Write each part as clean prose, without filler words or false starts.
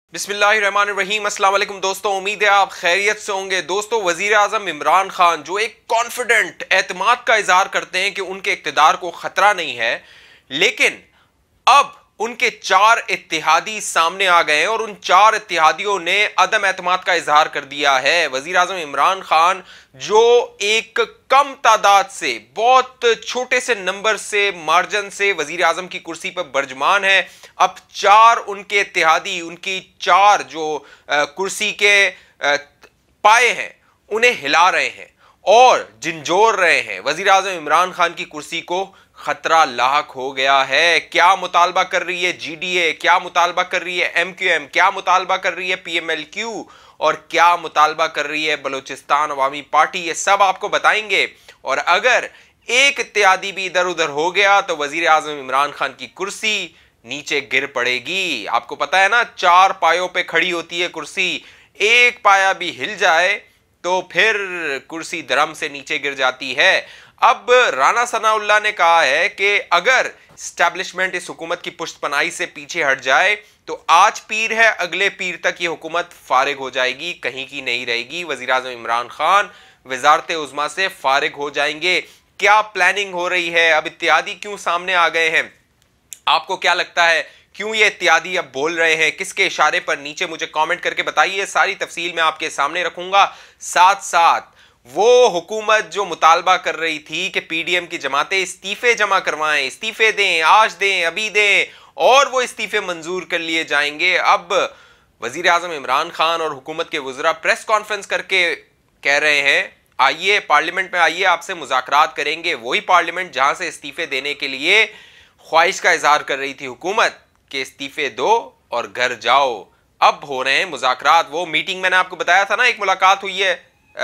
बिस्मिल्लाहिर्रहमानिर्रहीम। अस्सलाम वालेकुम दोस्तों, उम्मीद है आप खैरियत से होंगे। दोस्तों, वजीर आजम इमरान खान जो एक कॉन्फिडेंट एतमाद का इजहार करते हैं कि उनके इक्तदार को खतरा नहीं है, लेकिन अब उनके चार इत्तेहादी सामने आ गए हैं और उन चार इत्तेहादियों ने अदम एतमाद का इजहार कर दिया है। वजीर आजम इमरान खान जो एक कम तादाद से, बहुत छोटे से नंबर से, मार्जिन से वजीर आजम की कुर्सी पर बर्जमान है, अब चार उनके इत्तेहादी, उनकी चार जो कुर्सी के पाए हैं, उन्हें हिला रहे हैं और झिंझोर रहे हैं। वजीर आजम इमरान खान की कुर्सी को खतरा लाहक हो गया है। क्या मुतालबा कर रही है जीडीए, क्या मुतालबा कर रही है एमक्यूएम, क्या मुतालबा कर रही है पीएमएलक्यू और क्या मुतालबा कर रही है बलूचिस्तान अवामी पार्टी, ये सब आपको बताएंगे। और अगर एक इत्यादि भी इधर उधर हो गया तो वजीर आजम इमरान खान की कुर्सी नीचे गिर पड़ेगी। आपको पता है ना, चार पायों पे खड़ी होती है कुर्सी, एक पाया भी हिल जाए तो फिर कुर्सी धर्म से नीचे गिर जाती है। अब राना सनाउल्लाह ने कहा है कि अगर स्टैब्लिशमेंट इस हुकूमत की पुश्तपनाही से पीछे हट जाए तो आज पीर है, अगले पीर तक ये हुकूमत फारिग हो जाएगी, कहीं की नहीं रहेगी। वजीर आजम इमरान खान वजारत उज़्मा से फारिग हो जाएंगे। क्या प्लानिंग हो रही है? अब इत्यादी क्यों सामने आ गए हैं? आपको क्या लगता है क्यों ये इत्यादी अब बोल रहे हैं, किसके इशारे पर? नीचे मुझे कमेंट करके बताइए। सारी तफसील मैं आपके सामने रखूंगा। साथ साथ वो हुकूमत जो मुतालबा कर रही थी कि पीडीएम की जमातें इस्तीफे जमा करवाएं, इस्तीफे दें, आज दें, अभी दें, और वो इस्तीफे मंजूर कर लिए जाएंगे। अब वजीर आजम इमरान खान और हुकूमत के वज़रा प्रेस कॉन्फ्रेंस करके कह रहे हैं, आइए पार्लियामेंट में आइए, आपसे मुज़ाकरात करेंगे। वही पार्लियामेंट जहां से इस्तीफे देने के लिए ख्वाहिश का इजहार कर रही थी हुकूमत के इस्तीफे दो और घर जाओ, अब हो रहे हैं मुज़ाकरात। वो मीटिंग मैंने आपको बताया था ना, एक मुलाकात हुई है,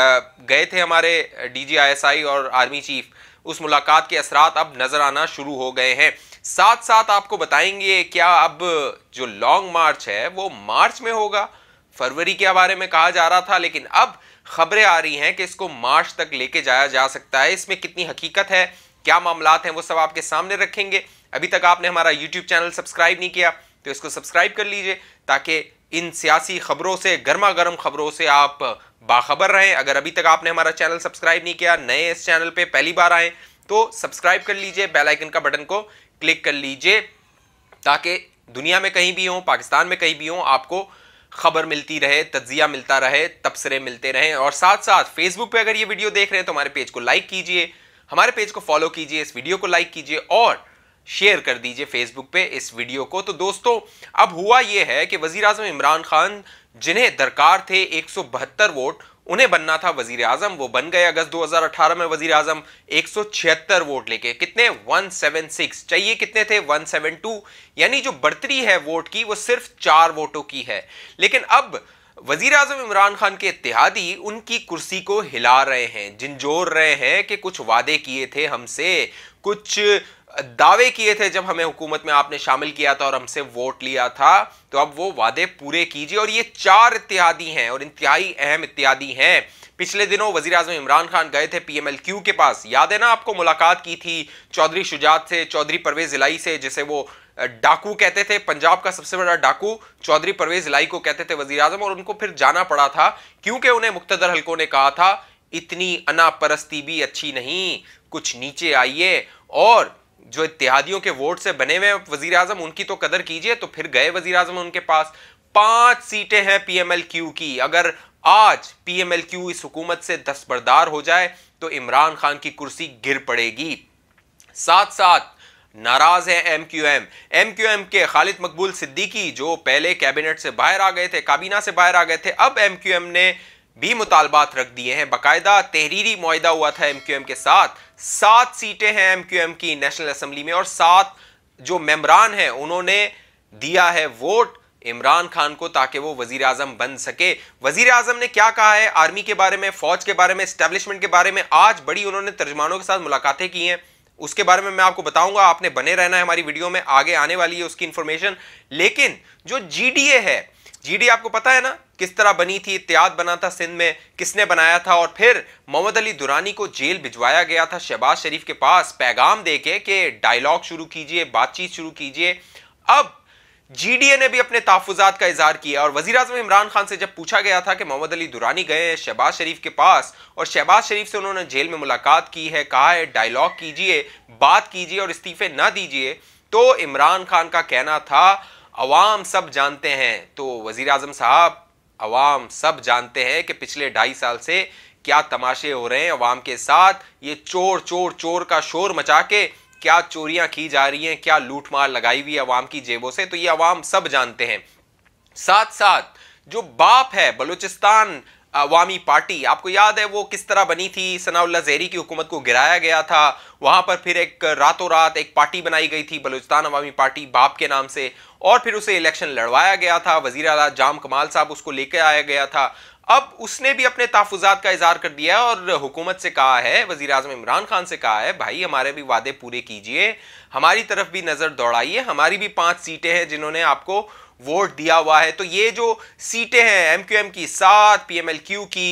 गए थे हमारे डीजीआईएसआई और आर्मी चीफ, उस मुलाकात के असरात अब नजर आना शुरू हो गए हैं। साथ साथ आपको बताएंगे क्या अब जो लॉन्ग मार्च है वो मार्च में होगा। फरवरी के बारे में कहा जा रहा था, लेकिन अब खबरें आ रही हैं कि इसको मार्च तक लेके जाया जा सकता है। इसमें कितनी हकीकत है, क्या मामलात हैं, वो सब आपके सामने रखेंगे। अभी तक आपने हमारा यूट्यूब चैनल सब्सक्राइब नहीं किया तो इसको सब्सक्राइब कर लीजिए, ताकि इन सियासी खबरों से, गर्मा गर्म खबरों से आप बाखबर रहें। अगर अभी तक आपने हमारा चैनल सब्सक्राइब नहीं किया, नए इस चैनल पे पहली बार आए, तो सब्सक्राइब कर लीजिए, बेल आइकन का बटन को क्लिक कर लीजिए, ताकि दुनिया में कहीं भी हो, पाकिस्तान में कहीं भी हो, आपको खबर मिलती रहे, तज्जिया मिलता रहे, तबसरे मिलते रहें। और साथ साथ फेसबुक पे अगर ये वीडियो देख रहे हैं तो हमारे पेज को लाइक कीजिए, हमारे पेज को फॉलो कीजिए, इस वीडियो को लाइक कीजिए और शेयर कर दीजिए फेसबुक पे इस वीडियो को। तो दोस्तों, अब हुआ यह है कि वजीर आजम इमरान खान, जिन्हें दरकार थे 172 वोट, उन्हें बनना था वजीर आजम, वो बन गए अगस्त 2018 में वजीर आजम 176 वोट लेके। कितने? 176। चाहिए कितने थे? 172। यानी जो बढ़तरी है वोट की वो सिर्फ 4 वोटों की है। लेकिन अब वजीर आजम इमरान खान के इत्तेहादी उनकी कुर्सी को हिला रहे हैं, झिंझोर रहे हैं कि कुछ वादे किए थे हमसे, कुछ दावे किए थे जब हमें हुकूमत में आपने शामिल किया था और हमसे वोट लिया था, तो अब वो वादे पूरे कीजिए। और ये 4 इत्तेहादी हैं और इंतहाई अहम इत्तेहादी हैं। पिछले दिनों वजीर आजम इमरान खान गए थे पीएमएलक्यू के पास, याद है ना आपको, मुलाकात की थी चौधरी शुजात से, चौधरी परवेज इलाई से, जिसे वो डाकू कहते थे, पंजाब का सबसे बड़ा डाकू चौधरी परवेज इलाई को कहते थे वजीर आजम। और उनको फिर जाना पड़ा था क्योंकि उन्हें मुक्तदर हलकों ने कहा था इतनी अनापरस्ती भी अच्छी नहीं, कुछ नीचे आइए और जो इत्तेहादियों के वोट से बने हुए वजीर आजम, उनकी तो कदर कीजिए। तो फिर गए वजीर आजम उनके पास। 5 सीटें हैं पीएमएलक्यू की। अगर आज पीएमएलक्यू इस हुकूमत से दस्तबरदार हो जाए तो इमरान खान की कुर्सी गिर पड़ेगी। साथ साथ नाराज है एमक्यूएम। एमक्यूएम के खालिद मकबूल सिद्दीकी, जो पहले कैबिनेट से बाहर आ गए थे, काबीना से बाहर आ गए थे, अब एमक्यूएम ने भी मुतालबात रख दिए हैं। बाकायदा तहरीरी मुआहिदा हुआ था एमक्यूएम के साथ। 7 सीटें हैं एमक्यूएम की नेशनल असेंबली में और 7 जो मेंबरान हैं उन्होंने दिया है वोट इमरान खान को ताकि वो वजीर आजम बन सके। वजीर आजम ने क्या कहा है आर्मी के बारे में, फौज के बारे में, एस्टेब्लिशमेंट के बारे में, आज बड़ी उन्होंने तर्जमानों के साथ मुलाकातें की हैं, उसके बारे में मैं आपको बताऊंगा। आपने बने रहना है हमारी वीडियो में, आगे आने वाली है उसकी इंफॉर्मेशन। लेकिन जो जीडीए है, जीडी आपको पता है ना किस तरह बनी थी, इत्तेहाद बना था सिंध में, किसने बनाया था, और फिर मोहम्मद अली दुरानी को जेल भिजवाया गया था शहबाज शरीफ के पास पैगाम देके कि डायलॉग शुरू कीजिए, बातचीत शुरू कीजिए। अब जीडीए ने भी अपने तहफ्फुज़ात का इजहार किया और वज़ीर आज़म इमरान खान से जब पूछा गया था कि मोहम्मद अली दुरानी गए शहबाज शरीफ के पास और शहबाज शरीफ से उन्होंने जेल में मुलाकात की है, कहा है डायलॉग कीजिए, बात कीजिए और इस्तीफे ना दीजिए, तो इमरान खान का कहना था अवाम सब जानते हैं। तो वज़ीर आज़म साहब, अवाम सब जानते हैं कि पिछले 2.5 साल से क्या तमाशे हो रहे हैं अवाम के साथ, ये चोर चोर चोर का शोर मचा के क्या चोरियां की जा रही हैं, क्या लूट मार लगाई हुई है अवाम की जेबों से, तो ये अवाम सब जानते हैं। साथ साथ जो बाप है बलूचिस्तान अवामी पार्टी, आपको याद है वो किस तरह बनी थी, सनाउल्लाह ज़हरी की हुकूमत को गिराया गया था, वहां पर फिर एक रातों रात एक पार्टी बनाई गई थी बलूचिस्तान अवामी पार्टी बाप के नाम से, और फिर उसे इलेक्शन लड़वाया गया था, वजीर आला जाम कमाल साहब उसको लेकर आया गया था। अब उसने भी अपने तहफ्फुज़ात का इजहार कर दिया और हुकूमत से कहा है, वज़ीर आज़म इमरान खान से कहा है, भाई हमारे भी वादे पूरे कीजिए, हमारी तरफ भी नज़र दौड़ाइए, हमारी भी 5 सीटें हैं जिन्होंने आपको वोट दिया हुआ है। तो ये जो सीटें हैं एमक्यूएम की 7, पीएमएलक्यू की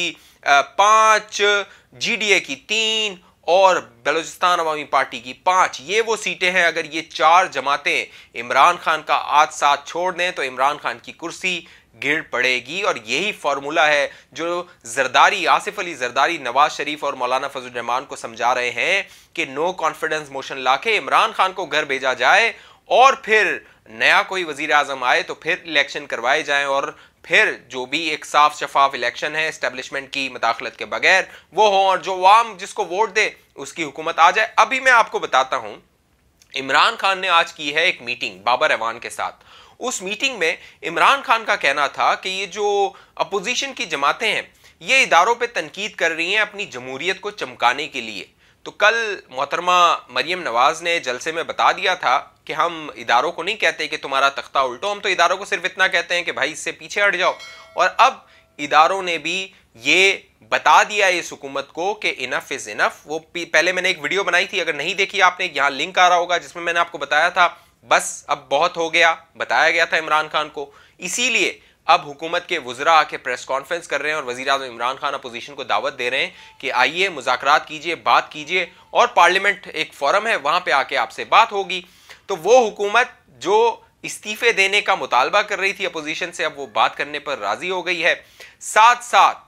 5, जीडीए की 3 और बलूचिस्तान अवामी पार्टी की 5, ये वो सीटें हैं। अगर ये 4 जमातें इमरान खान का आज साथ छोड़ दें तो इमरान खान की कुर्सी गिर पड़ेगी। और यही फॉर्मूला है जो जरदारी, आसिफ अली जरदारी, नवाज शरीफ और मौलाना फजल रहमान को समझा रहे हैं कि नो कॉन्फिडेंस मोशन लाके इमरान खान को घर भेजा जाए और फिर नया कोई वजीर आजम आए तो फिर इलेक्शन करवाए जाएं और फिर जो भी एक साफ शफाफ इलेक्शन है एस्टेब्लिशमेंट की मदाखलत के बगैर वो हो और जो आवाम जिसको वोट दे उसकी हुकूमत आ जाए। अभी मैं आपको बताता हूं, इमरान खान ने आज की है एक मीटिंग बाबर ऐवान के साथ। उस मीटिंग में इमरान खान का कहना था कि ये जो अपोजिशन की जमातें हैं ये इदारों पे तनकीद कर रही हैं अपनी जमहूरियत को चमकाने के लिए। तो कल मोहतरमा मरियम नवाज ने जलसे में बता दिया था कि हम इदारों को नहीं कहते कि तुम्हारा तख्ता उल्टो, हम तो इदारों को सिर्फ इतना कहते हैं कि भाई इससे पीछे हट जाओ। और अब इदारों ने भी ये बता दिया इस हुकूमत को कि इनफ इज इनफ। वो पहले मैंने एक वीडियो बनाई थी, अगर नहीं देखी आपने, यहाँ लिंक आ रहा होगा, जिसमें मैंने आपको बताया था बस अब बहुत हो गया, बताया गया था इमरान खान को। इसीलिए अब हुकूमत के वुज़रा आके प्रेस कॉन्फ्रेंस कर रहे हैं और वज़ीर आज़म इमरान खान अपोजिशन को दावत दे रहे हैं कि आइए मुज़ाकरात कीजिए, बात कीजिए, और पार्लियामेंट एक फोरम है वहां पे आके आपसे बात होगी। तो वो हुकूमत जो इस्तीफे देने का मुतालबा कर रही थी अपोजिशन से, अब वो बात करने पर राजी हो गई है। साथ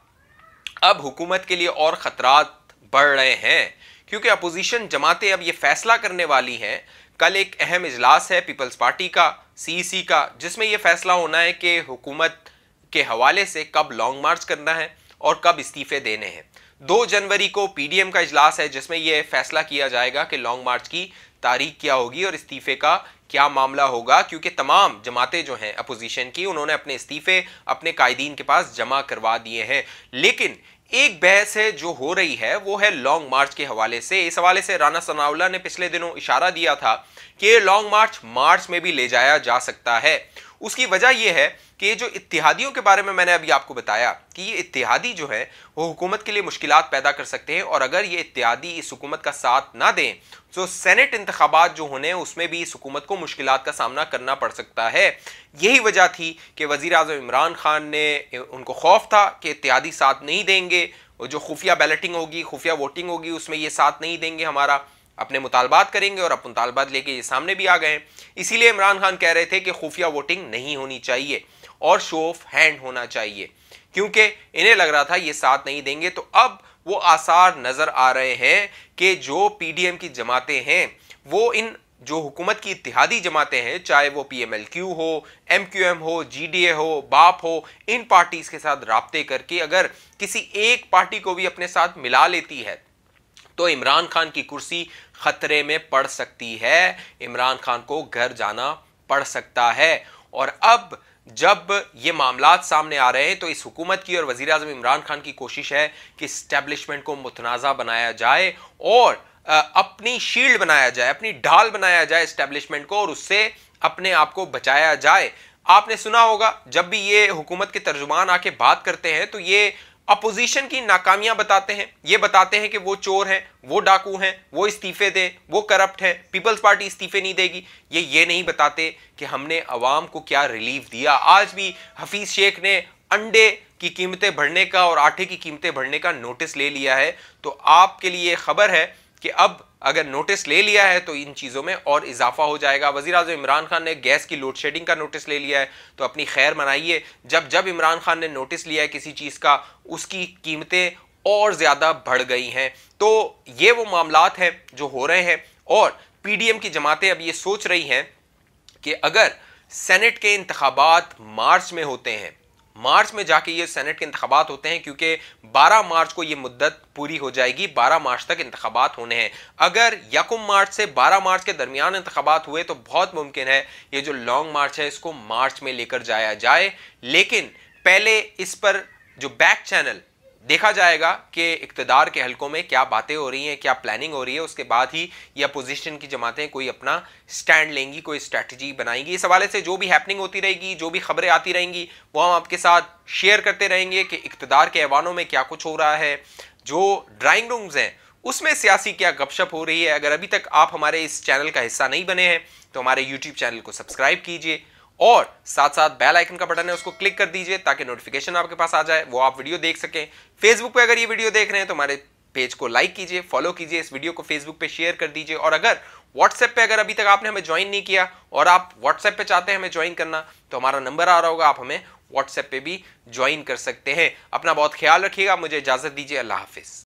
साथ अब हुकूमत के लिए और खतरात बढ़ रहे हैं क्योंकि अपोजिशन जमातें अब ये फैसला करने वाली हैं। कल एक अहम इजलास है पीपल्स पार्टी का, सीईसी का, जिसमें यह फैसला होना है कि हुकूमत के हवाले से कब लॉन्ग मार्च करना है और कब इस्तीफे देने हैं। 2 जनवरी को पीडीएम का इजलास है जिसमें यह फैसला किया जाएगा कि लॉन्ग मार्च की तारीख क्या होगी और इस्तीफे का क्या मामला होगा, क्योंकि तमाम जमातें जो हैं अपोजिशन की उन्होंने अपने इस्तीफे अपने कायदीन के पास जमा करवा दिए हैं। लेकिन एक बहस है जो हो रही है वो है लॉन्ग मार्च के हवाले से। इस हवाले से राना सनाउल्लाह ने पिछले दिनों इशारा दिया था कि लॉन्ग मार्च में भी ले जाया जा सकता है। उसकी वजह यह है कि ये जो इत्तेहादियों के बारे में मैंने अभी आपको बताया कि ये इत्तेहादी जो है वो हुकूमत के लिए मुश्किलात पैदा कर सकते हैं, और अगर ये इत्तेहादी इस हुकूमत का साथ ना दें तो सेनेट इंतखाबात जो होने हैं उसमें भी इस हुकूमत को मुश्किलात का सामना करना पड़ सकता है। यही वजह थी कि वज़ीर आज़म इमरान खान ने, उनको खौफ था कि इत्तेहादी साथ नहीं देंगे, जो खुफिया बैलेटिंग होगी, खुफिया वोटिंग होगी, उसमें ये साथ नहीं देंगे हमारा, अपने मुतालबात करेंगे, और अब मुतालबात लेके ये सामने भी आ गए। इसीलिए इमरान खान कह रहे थे कि खुफिया वोटिंग नहीं होनी चाहिए और शो ऑफ हैंड होना चाहिए, क्योंकि इन्हें लग रहा था ये साथ नहीं देंगे। तो अब वो आसार नजर आ रहे हैं कि जो पीडीएम की जमातें हैं वो इन जो हुकूमत की इत्तेहादी जमातें हैं, चाहे वो पीएमएलक्यू हो, एमक्यूएम हो, जीडीए हो, बाप हो, इन पार्टीज के साथ राब्ते करके अगर किसी एक पार्टी को भी अपने साथ मिला लेती है तो इमरान खान की कुर्सी खतरे में पड़ सकती है, इमरान खान को घर जाना पड़ सकता है। और अब जब ये मामलात सामने आ रहे हैं तो इस हुकूमत की और वज़ीर आज़म इमरान खान की कोशिश है कि इस्टेब्लिशमेंट को मुतनाज़ा बनाया जाए और अपनी शील्ड बनाया जाए, अपनी ढाल बनाया जाए इस्टेब्लिशमेंट को, और उससे अपने आप को बचाया जाए। आपने सुना होगा जब भी ये हुकूमत के तर्जुमान आके बात करते हैं तो ये अपोजिशन की नाकामियां बताते हैं, ये बताते हैं कि वो चोर हैं, वो डाकू हैं, वो इस्तीफे दें, वो करप्ट हैं, पीपल्स पार्टी इस्तीफे नहीं देगी। ये नहीं बताते कि हमने अवाम को क्या रिलीफ दिया। आज भी हफीज शेख ने अंडे की कीमतें बढ़ने का और आटे की कीमतें बढ़ने का नोटिस ले लिया है। तो आपके लिए खबर है कि अब अगर नोटिस ले लिया है तो इन चीज़ों में और इजाफा हो जाएगा। वज़ीर आज़म इमरान खान ने गैस की लोड शेडिंग का नोटिस ले लिया है, तो अपनी खैर मनाइए। जब जब इमरान खान ने नोटिस लिया है किसी चीज़ का, उसकी कीमतें और ज़्यादा बढ़ गई हैं। तो ये वो मामलात हैं जो हो रहे हैं, और पीडीएम की जमातें अब ये सोच रही हैं कि अगर सेनेट के इंतखाबात मार्च में होते हैं, मार्च में जाके ये सेनेट के इंतखाबात होते हैं, क्योंकि 12 मार्च को ये मुद्दत पूरी हो जाएगी, 12 मार्च तक इंतखाबात होने हैं। अगर 1 मार्च से 12 मार्च के दरमियान इंतखाबात हुए तो बहुत मुमकिन है ये जो लॉन्ग मार्च है इसको मार्च में लेकर जाया जाए। लेकिन पहले इस पर जो बैक चैनल देखा जाएगा कि इक्तदार के हलकों में क्या बातें हो रही हैं, क्या प्लानिंग हो रही है, उसके बाद ही ये अपोजिशन की जमातें कोई अपना स्टैंड लेंगी, कोई स्ट्रैटेजी बनाएंगी। इस हवाले से जो भी हैपनिंग होती रहेगी, जो भी खबरें आती रहेंगी, वो हम आपके साथ शेयर करते रहेंगे कि इक्तदार के ऐवानों में क्या कुछ हो रहा है, जो ड्राइंग रूम्स हैं उसमें सियासी क्या गपशप हो रही है। अगर अभी तक आप हमारे इस चैनल का हिस्सा नहीं बने हैं तो हमारे यूट्यूब चैनल को सब्सक्राइब कीजिए, और साथ साथ बेल आइकन का बटन है उसको क्लिक कर दीजिए ताकि नोटिफिकेशन आपके पास आ जाए, वो आप वीडियो देख सकें। फेसबुक पे अगर ये वीडियो देख रहे हैं तो हमारे पेज को लाइक कीजिए, फॉलो कीजिए, इस वीडियो को फेसबुक पे शेयर कर दीजिए। और अगर व्हाट्सएप पे अगर अभी तक आपने हमें ज्वाइन नहीं किया और आप व्हाट्सएप पे चाहते हैं हमें ज्वाइन करना, तो हमारा नंबर आ रहा होगा, आप हमें व्हाट्सएप पे भी ज्वाइन कर सकते हैं। अपना बहुत ख्याल रखिएगा, मुझे इजाजत दीजिए, अल्लाह हाफिज।